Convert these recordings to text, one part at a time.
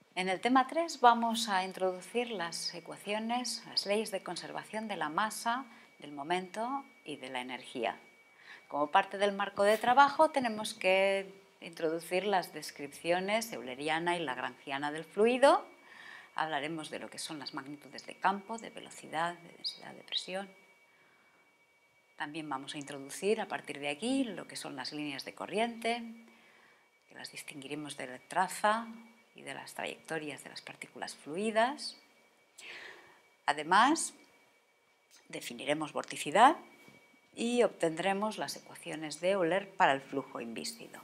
En el tema 3 vamos a introducir las ecuaciones, las leyes de conservación de la masa, del momento y de la energía. Como parte del marco de trabajo tenemos que introducir las descripciones euleriana y lagrangiana del fluido. Hablaremos de lo que son las magnitudes de campo, de velocidad, de densidad, de presión. También vamos a introducir a partir de aquí lo que son las líneas de corriente, que las distinguiremos de la traza y de las trayectorias de las partículas fluidas. Además, definiremos vorticidad y obtendremos las ecuaciones de Euler para el flujo invíscido.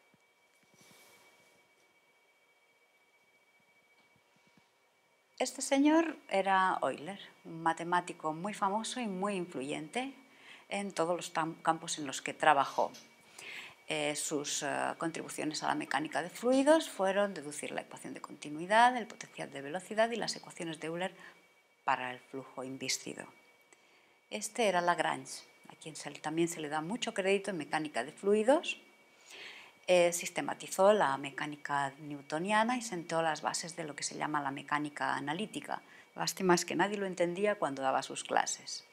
Este señor era Euler, un matemático muy famoso y muy influyente en todos los campos en los que trabajó. Sus contribuciones a la mecánica de fluidos fueron deducir la ecuación de continuidad, el potencial de velocidad y las ecuaciones de Euler para el flujo invíscido. Este era Lagrange, a quien también se le da mucho crédito en mecánica de fluidos. Sistematizó la mecánica newtoniana y sentó las bases de lo que se llama la mecánica analítica. Lástima es que nadie lo entendía cuando daba sus clases.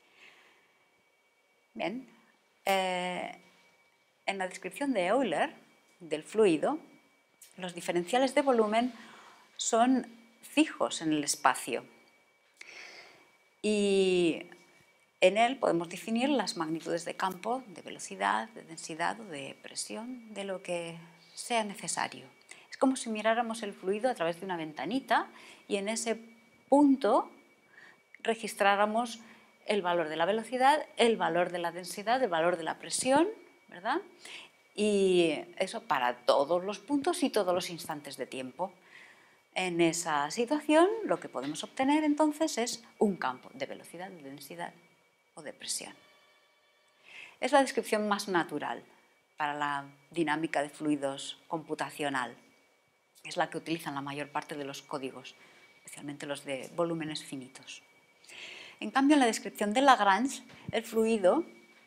Bien, en la descripción de Euler del fluido, los diferenciales de volumen son fijos en el espacio y en él podemos definir las magnitudes de campo, de velocidad, de densidad o de presión, de lo que sea necesario. Es como si miráramos el fluido a través de una ventanita y en ese punto registráramos el valor de la velocidad, el valor de la densidad, el valor de la presión, ¿verdad? Y eso para todos los puntos y todos los instantes de tiempo. En esa situación, lo que podemos obtener entonces es un campo de velocidad, de densidad o de presión. Es la descripción más natural para la dinámica de fluidos computacional. Es la que utilizan la mayor parte de los códigos, especialmente los de volúmenes finitos. En cambio, en la descripción de Lagrange, el fluido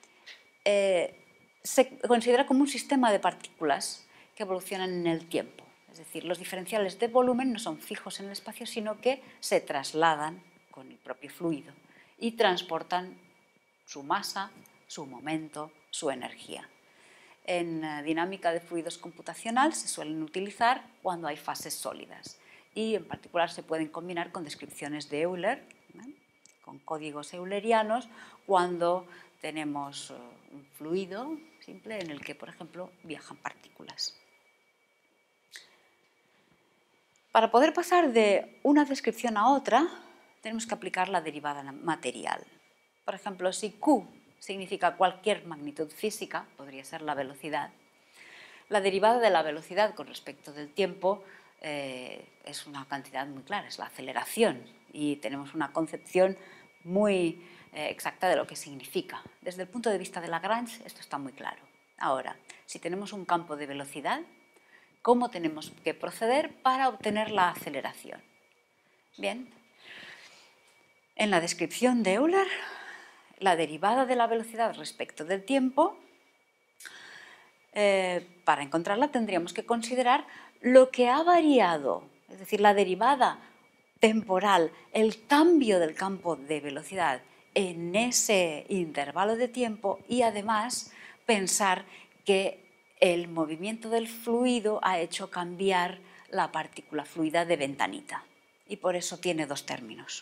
se considera como un sistema de partículas que evolucionan en el tiempo. Es decir, los diferenciales de volumen no son fijos en el espacio, sino que se trasladan con el propio fluido y transportan su masa, su momento, su energía. En dinámica de fluidos computacional se suelen utilizar cuando hay fases sólidas y en particular se pueden combinar con descripciones de Euler, con códigos eulerianos, cuando tenemos un fluido simple en el que, por ejemplo, viajan partículas. Para poder pasar de una descripción a otra, tenemos que aplicar la derivada material. Por ejemplo, si Q significa cualquier magnitud física, podría ser la velocidad, la derivada de la velocidad con respecto del tiempo es una cantidad muy clara, es la aceleración, y tenemos una concepción muy exacta de lo que significa. Desde el punto de vista de Lagrange, esto está muy claro. Ahora, si tenemos un campo de velocidad, ¿cómo tenemos que proceder para obtener la aceleración? Bien, en la descripción de Euler, la derivada de la velocidad respecto del tiempo, para encontrarla tendríamos que considerar lo que ha variado, es decir, la derivada temporal, el cambio del campo de velocidad en ese intervalo de tiempo y además pensar que el movimiento del fluido ha hecho cambiar la partícula fluida de ventanita y por eso tiene dos términos.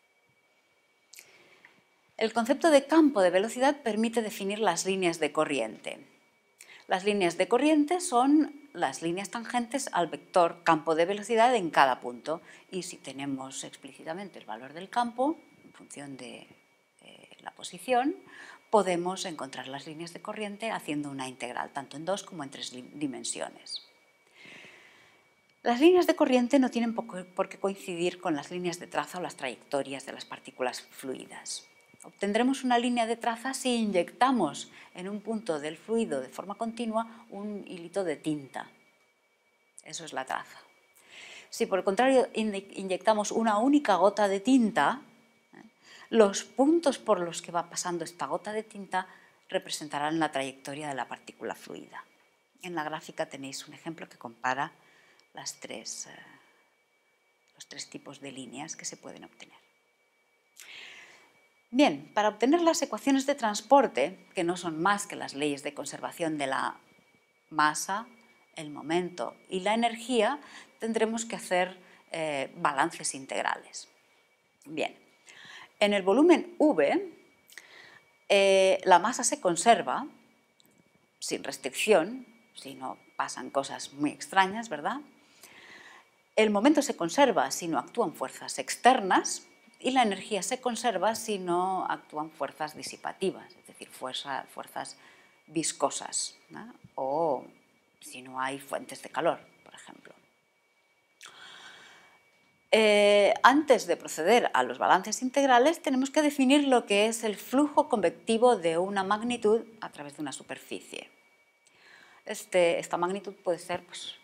El concepto de campo de velocidad permite definir las líneas de corriente. Las líneas de corriente son las líneas tangentes al vector campo de velocidad en cada punto. Y si tenemos explícitamente el valor del campo, en función de la posición, podemos encontrar las líneas de corriente haciendo una integral, tanto en 2 como en 3 dimensiones. Las líneas de corriente no tienen por qué coincidir con las líneas de traza o las trayectorias de las partículas fluidas. Obtendremos una línea de traza si inyectamos en un punto del fluido de forma continua un hilito de tinta. Eso es la traza. Si por el contrario inyectamos una única gota de tinta, los puntos por los que va pasando esta gota de tinta representarán la trayectoria de la partícula fluida. En la gráfica tenéis un ejemplo que compara las tres los tres tipos de líneas que se pueden obtener. Bien, para obtener las ecuaciones de transporte, que no son más que las leyes de conservación de la masa, el momento y la energía, tendremos que hacer balances integrales. Bien, en el volumen V, la masa se conserva sin restricción, si no pasan cosas muy extrañas, ¿verdad? El momento se conserva si no actúan fuerzas externas y la energía se conserva si no actúan fuerzas disipativas, es decir, fuerzas viscosas, ¿no? O si no hay fuentes de calor, por ejemplo. Antes de proceder a los balances integrales, tenemos que definir lo que es el flujo convectivo de una magnitud a través de una superficie. Esta magnitud puede ser pues,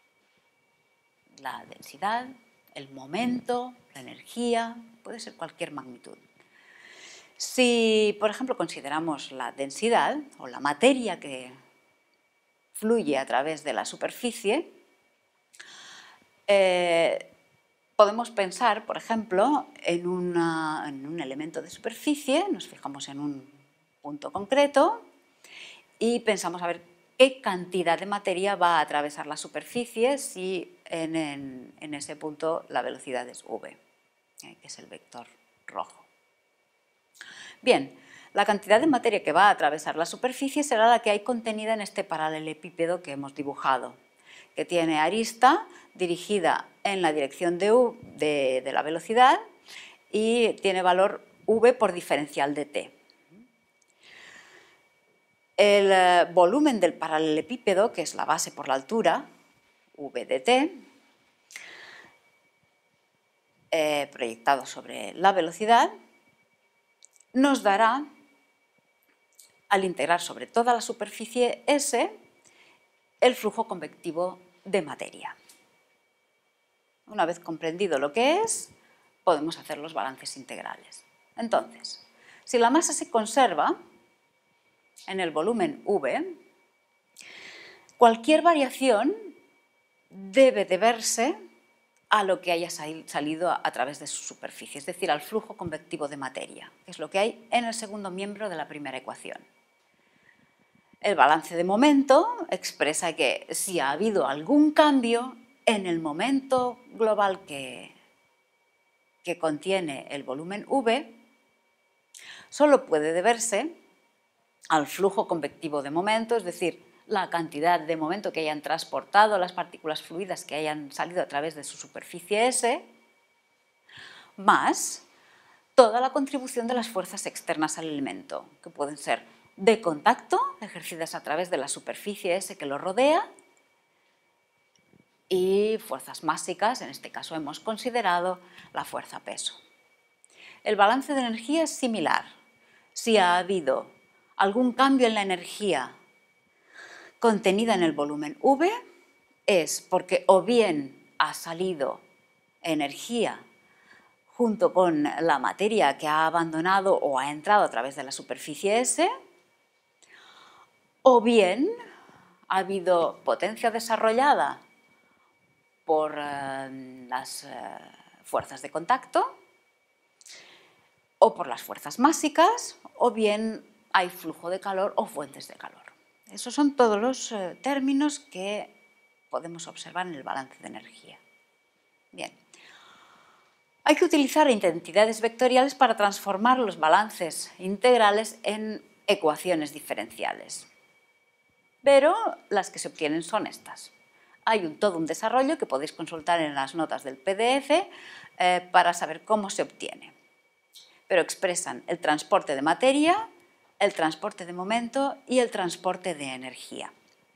la densidad, el momento, la energía, puede ser cualquier magnitud. Si, por ejemplo, consideramos la densidad o la materia que fluye a través de la superficie, podemos pensar, por ejemplo, en un elemento de superficie, nos fijamos en un punto concreto y pensamos a ver qué cantidad de materia va a atravesar la superficie si en ese punto la velocidad es v, que es el vector rojo. Bien, la cantidad de materia que va a atravesar la superficie será la que hay contenida en este paralelepípedo que hemos dibujado, que tiene arista dirigida en la dirección de la velocidad y tiene valor v por diferencial de t. El volumen del paralelepípedo, que es la base por la altura, v de t, proyectado sobre la velocidad, nos dará, al integrar sobre toda la superficie S, el flujo convectivo de materia. Una vez comprendido lo que es, podemos hacer los balances integrales. Entonces, si la masa se conserva en el volumen V, cualquier variación debe deberse a lo que haya salido a través de su superficie, es decir, al flujo convectivo de materia, que es lo que hay en el segundo miembro de la primera ecuación. El balance de momento expresa que si ha habido algún cambio en el momento global que contiene el volumen V, solo puede deberse al flujo convectivo de momento, es decir, la cantidad de momento que hayan transportado las partículas fluidas que hayan salido a través de su superficie S, más toda la contribución de las fuerzas externas al elemento, que pueden ser de contacto, ejercidas a través de la superficie S que lo rodea, y fuerzas másicas, en este caso hemos considerado la fuerza peso. El balance de energía es similar. Si ha habido algún cambio en la energía contenida en el volumen V, es porque o bien ha salido energía junto con la materia que ha abandonado o ha entrado a través de la superficie S, o bien ha habido potencia desarrollada por las fuerzas de contacto o por las fuerzas másicas, o bien hay flujo de calor o fuentes de calor. Esos son todos los términos que podemos observar en el balance de energía. Bien. Hay que utilizar identidades vectoriales para transformar los balances integrales en ecuaciones diferenciales. Pero las que se obtienen son estas. Hay todo un desarrollo que podéis consultar en las notas del PDF para saber cómo se obtiene. Pero expresan el transporte de materia, el transporte de momento y el transporte de energía.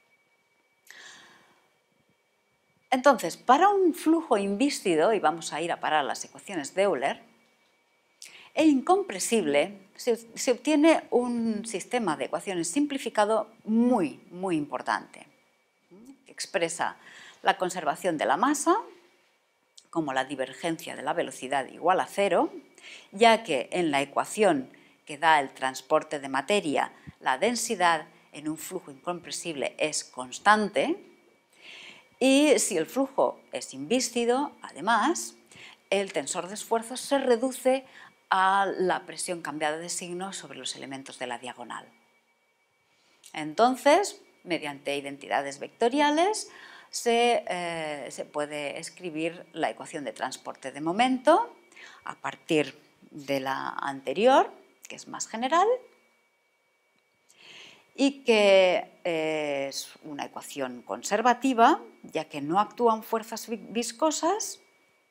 Entonces, para un flujo invístido, y vamos a ir a parar las ecuaciones de Euler, e incompresible, se obtiene un sistema de ecuaciones simplificado muy, muy importante, que expresa la conservación de la masa como la divergencia de la velocidad igual a cero, ya que en la ecuación que da el transporte de materia, la densidad en un flujo incompresible es constante, y si el flujo es invístido, además, el tensor de esfuerzos se reduce a la presión cambiada de signo sobre los elementos de la diagonal. Entonces, mediante identidades vectoriales, se puede escribir la ecuación de transporte de momento a partir de la anterior, que es más general, y que es una ecuación conservativa, ya que no actúan fuerzas viscosas.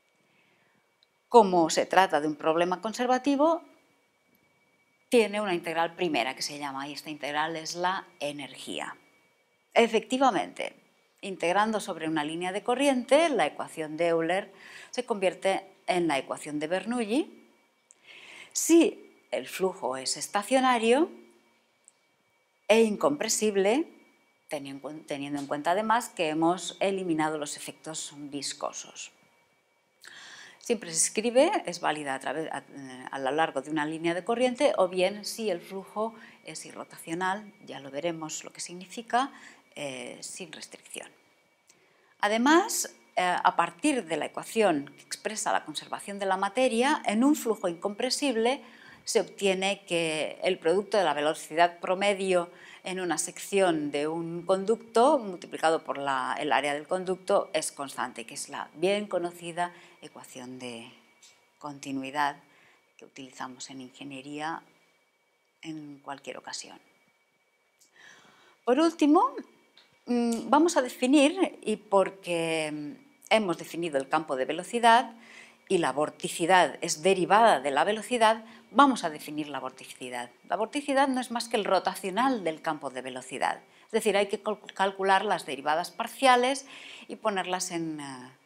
Como se trata de un problema conservativo, tiene una integral primera que se llama, y esta integral es la energía. Efectivamente, integrando sobre una línea de corriente, la ecuación de Euler se convierte en la ecuación de Bernoulli si el flujo es estacionario e incompresible, teniendo en cuenta además que hemos eliminado los efectos viscosos. Siempre se escribe, es válida a lo largo de una línea de corriente, o bien si el flujo es irrotacional, ya lo veremos lo que significa, sin restricción. Además, a partir de la ecuación que expresa la conservación de la materia, en un flujo incompresible se obtiene que el producto de la velocidad promedio en una sección de un conducto multiplicado por el área del conducto es constante, que es la bien conocida ecuación de continuidad que utilizamos en ingeniería en cualquier ocasión. Por último, vamos a definir, y porque hemos definido el campo de velocidad y la vorticidad es derivada de la velocidad, vamos a definir la vorticidad. La vorticidad no es más que el rotacional del campo de velocidad. Es decir, hay que calcular las derivadas parciales y ponerlas en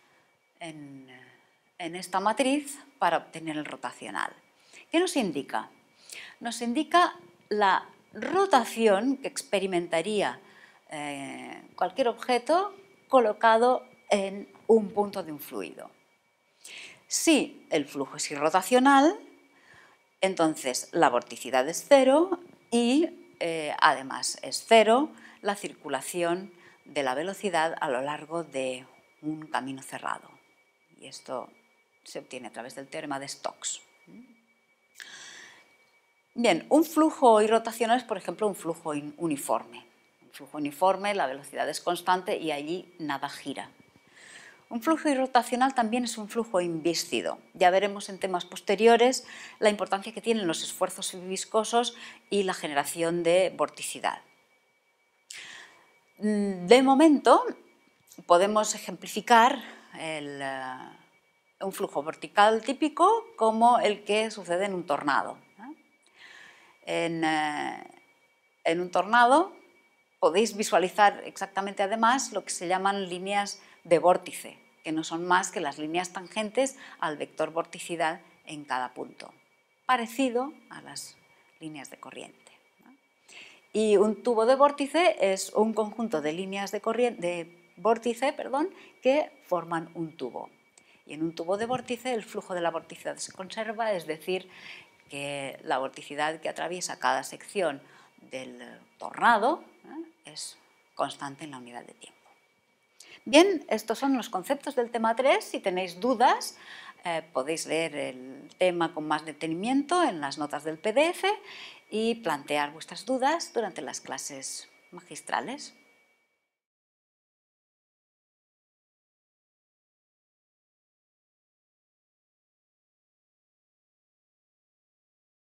esta matriz para obtener el rotacional. ¿Qué nos indica? Nos indica la rotación que experimentaría cualquier objeto colocado en un punto de un fluido. Si el flujo es irrotacional, entonces la vorticidad es cero y además es cero la circulación de la velocidad a lo largo de un camino cerrado. Y esto se obtiene a través del teorema de Stokes. Bien, un flujo irrotacional es, por ejemplo, un flujo uniforme. Un flujo uniforme, la velocidad es constante y allí nada gira. Un flujo irrotacional también es un flujo invíscido. Ya veremos en temas posteriores la importancia que tienen los esfuerzos viscosos y la generación de vorticidad. De momento, podemos ejemplificar un flujo vertical típico como el que sucede en un tornado. En un tornado podéis visualizar exactamente además lo que se llaman líneas de vórtice, que no son más que las líneas tangentes al vector vorticidad en cada punto, parecido a las líneas de corriente. Y un tubo de vórtice es un conjunto de líneas de vórtice que forman un tubo. Y en un tubo de vórtice el flujo de la vorticidad se conserva, es decir, que la vorticidad que atraviesa cada sección del tornado es constante en la unidad de tiempo. Bien, estos son los conceptos del tema 3. Si tenéis dudas, podéis leer el tema con más detenimiento en las notas del PDF y plantear vuestras dudas durante las clases magistrales.